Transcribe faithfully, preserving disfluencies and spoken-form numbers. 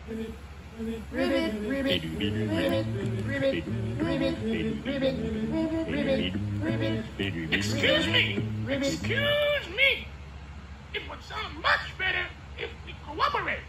Ribbit, ribbit, ribbit, ribbit, ribbit, ribbit, ribbit, ribbit. Excuse me! Excuse me! It would sound much better if we cooperate.